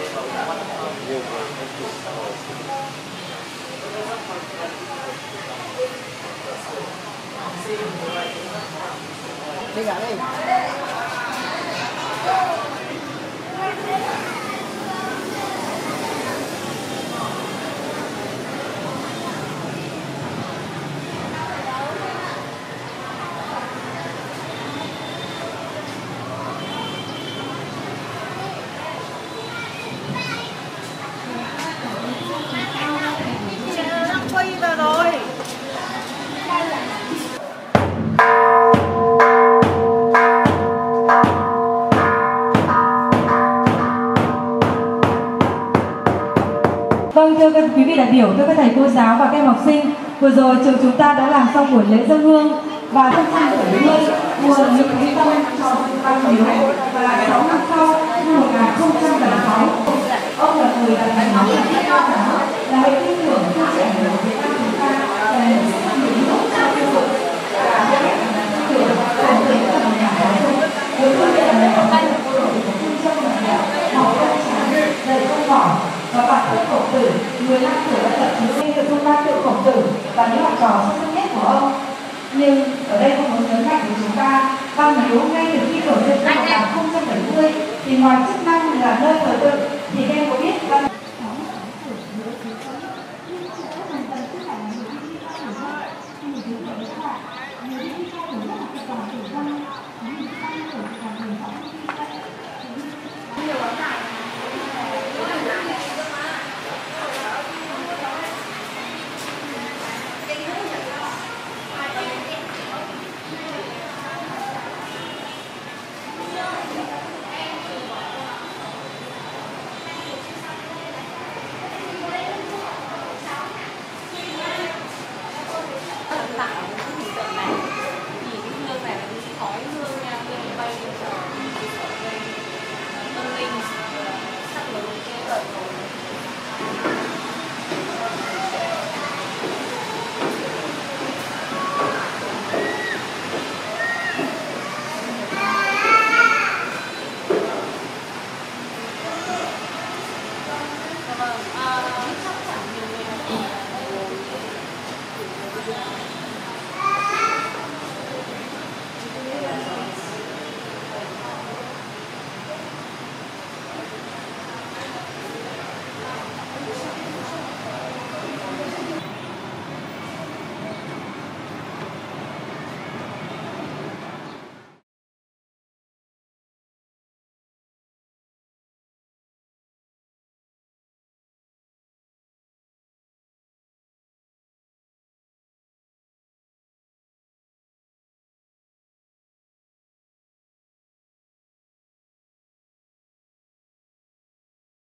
Đi cả đi. Quay vào rồi. Vâng, thưa các quý vị đại biểu, thưa các thầy cô giáo và các em học sinh, vừa rồi trường chúng ta đã làm xong buổi lễ dâng hương và trong năm 70 nguồn lực huy tâm cho văn miếu và 6 năm sau, năm 1076, ông là người đặt thành nhóm là hệ tư tưởng phát triển của Việt Nam chúng ta là một sức mạnh đúng lúc trong khu vực và hệ tư tưởng phổ biến ở nhà giáo dục với phương tiện là học tay của đội của phương châm là nghèo học công sáng dạy công mỏ và bản thân Khổng Tử 15 tuổi đã lập chí xây dựng công ban tự Khổng Tử và những học trò xuất sắc nhất của ông. Nhưng ở đây không muốn nhấn mạnh của chúng ta, văn miếu ngay từ khi khởi dựng năm 1070 thì ngoài chức năng là nơi thờ tự